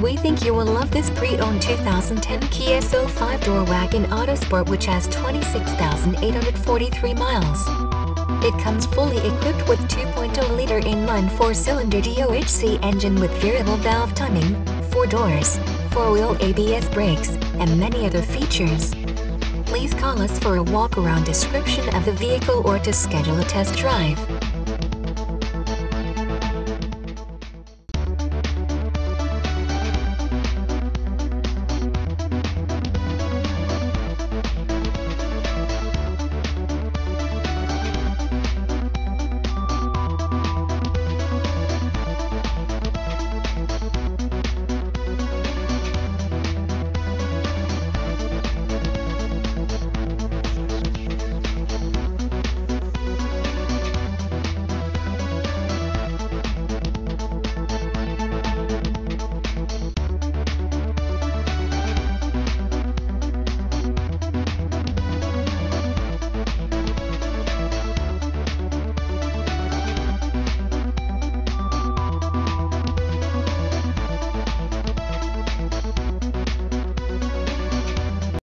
We think you will love this pre-owned 2010 Kia Soul 5-door wagon Autosport, which has 26,843 miles. It comes fully equipped with 2.0-liter inline 4-cylinder DOHC engine with variable valve timing, 4 doors, 4-wheel ABS brakes, and many other features. Please call us for a walk-around description of the vehicle or to schedule a test drive.